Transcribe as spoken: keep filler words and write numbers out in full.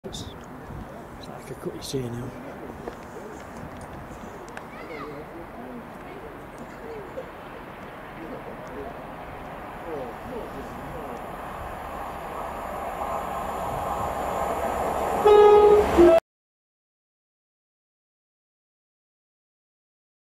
It's, it's like I cut your see now.